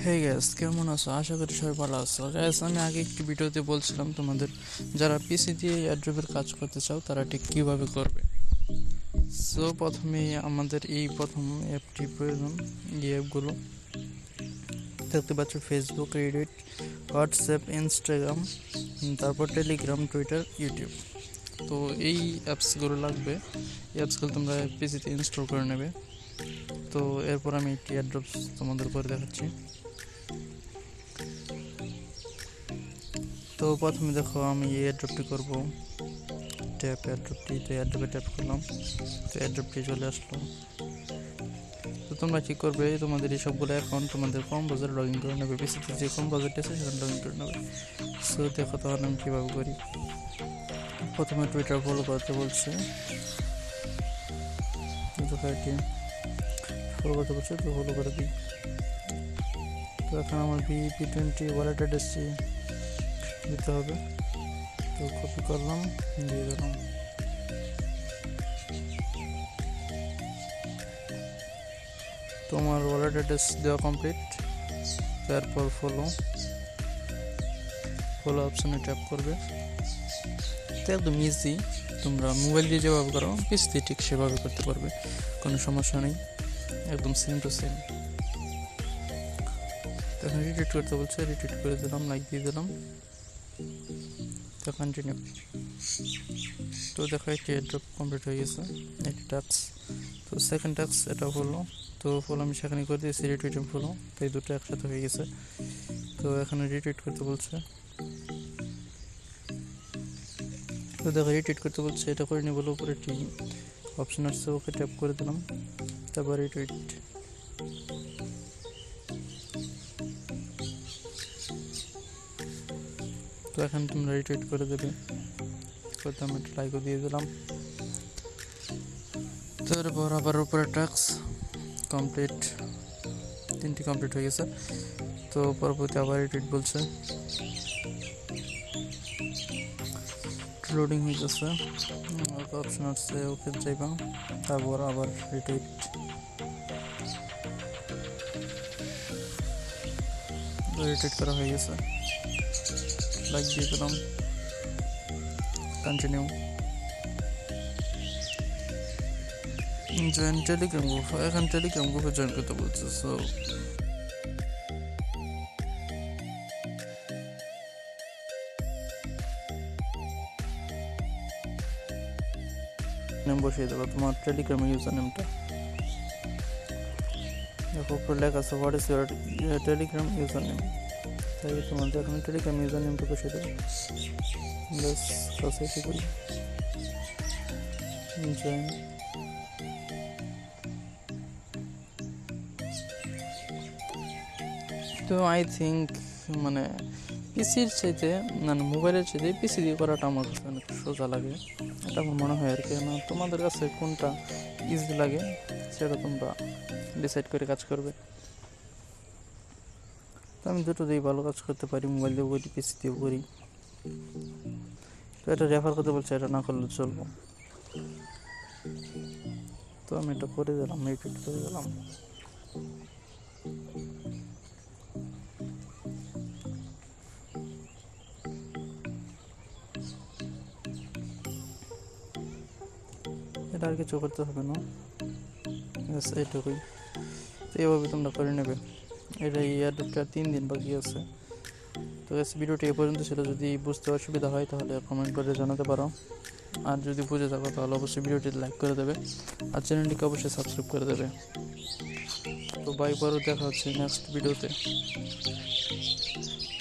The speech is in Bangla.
হে গ্যাস, কেমন আছো? আশা করি সবাই ভালো আছো। গ্যাস, আমি আগে একটি ভিডিওতে বলছিলাম তোমাদের যারা পিসি দিয়ে এয়ারড্রপের কাজ করতে চাও তারা ঠিক কীভাবে করবে। সো প্রথমে আমাদের এই প্রথম অ্যাপটি প্রয়োজন। এই অ্যাপগুলো দেখতে পাচ্ছ: ফেসবুক, রেডিট, হোয়াটসঅ্যাপ, ইনস্টাগ্রাম, তারপর টেলিগ্রাম, টুইটার, ইউটিউব। তো এই অ্যাপসগুলো লাগবে। এই অ্যাপসগুলো তোমরা পিসিতে ইনস্টল করে নেবে। তো এরপর আমি একটি এয়ারড্রপ তোমাদের করে দেখাচ্ছি। তো প্রথমে দেখো, আমি এই এয়ারড্রপটি করবো। এয়ারড্রপে ট্যাপ করলাম, তো এয়ারড্রপটি চলে আসলো। তো তোমরা কী করবে, তোমাদের এই সবগুলো অ্যাকাউন্ট তোমাদের কম্পোজারে লগ ইন করে নেবে। পিসিতে যে কম্পোজারটি আছে সেখানে লগ ইন করে নেবে। সো দেখো তাহলে আমি কীভাবে করি। প্রথমে টুইটার ফলো করতে বলছে, ফলো করতে বলছে, তো ফলো করে দিই। তো এখন আমার VP20 ওয়ালেট অ্যাড্রেসটি দিতে হবে। তো কপি করলাম, দিয়ে দিলাম। তোমার ওয়ালেট অ্যাড্রেস দেওয়া কমপ্লিট। তারপর ফলো অপশানে ট্যাপ করবে। তো একদম ইজি, তোমরা মোবাইল দিয়ে যেভাবে করো পিসিতে ঠিক সেভাবে করতে পারবে, কোনো সমস্যা নেই, একদম সেম টু সেম। তখন রিটুইট করতে বলছে, রিটুইট করে দিলাম, লাইক দিয়ে দিলাম। তো কন্টিনিউ। তো দেখো একটি এয়ারড্রপ কমপ্লিট হয়ে গেছে, একটি টাস্ক। তো সেকেন্ড টাস্ক এটা হলো। তো ফলো আমি সেখানে করে দিয়েছি, রিটুইট এবং ফলো, তো এই দুটো একসাথে হয়ে গেছে। তো এখানে রিটুইট করতে বলছে। তো দেখো রিটুইট করতে বলছে, এটা করে নিয়ে বলো, উপরে একটি অপশন আসছে, ওকে ট্যাপ করে দিলাম। তারপর রিটুইট। তো এখন তোমরা রিটুইট করে দেবে। করতে আমি একটা লাইকও দিয়ে দিলাম। তারপর আবার উপরে টাস্ক কমপ্লিট, 3টি কমপ্লিট হয়ে গেছে। তো পরবর্তী আবার রিটুইট বলছে, লোডিং হয়ে গেছে, অপশন আসছে, ওকে যাইবা। তারপর আবার রিটুইট। রিটুইট করা হয়ে গেছে, লাইক দিয়ে দিলাম, কন্টিনিউ। জয়েন টেলিগ্রাম গ্রুপ, এখন টেলিগ্রাম গ্রুপে জয়েন করতে বলছে। সো নেম বসিয়ে দেবো, তোমার টেলিগ্রামের ইউজার নেমটা। দেখো উপরে লেখা আছে what is your Telegram user name. তাই তোমাদের এখন টেলিগ্রাম ইউজার নেমটা বসিয়ে দেবো। ব্যাস প্রসেস করি, জয়েন। তো আই থিঙ্ক মানে পিসির চাইতে, মানে মোবাইলের চাইতে পিসি দিয়ে করাটা আমার কাছে অনেক সোজা লাগে, এটা আমার মনে হয় আর কি। না তোমাদের কাছে কোনটা ইজি লাগে সেটা তোমরা ডিসাইড করে কাজ করবে। তো আমি দুটো দিয়েই ভালো কাজ করতে পারি, মোবাইল দিয়েও করি, পিসি দিয়েও করি। তো এটা রেফার করতে বলছে, এটা না করলে চলবো। তো আমি এটা করে দিলাম, রিপিট করে দিলাম। এটা আর কিছু করতে হবে না, এইটুকুই। তো এইভাবে তোমরা করে নেবে। এটা এই অ্যাডটা 3 দিন বাকি আছে। তো ভিডিওটি এ পর্যন্ত ছিল। যদি বুঝতে অসুবিধা হয় তাহলে কমেন্ট করে জানাতে পারো, আর যদি বুঝে থাকো তাহলে অবশ্যই ভিডিওটি লাইক করে দেবে, আর চ্যানেলটিকে অবশ্যই সাবস্ক্রাইব করে দেবে। তো বাই, পরে দেখা হচ্ছে নেক্সট ভিডিওতে।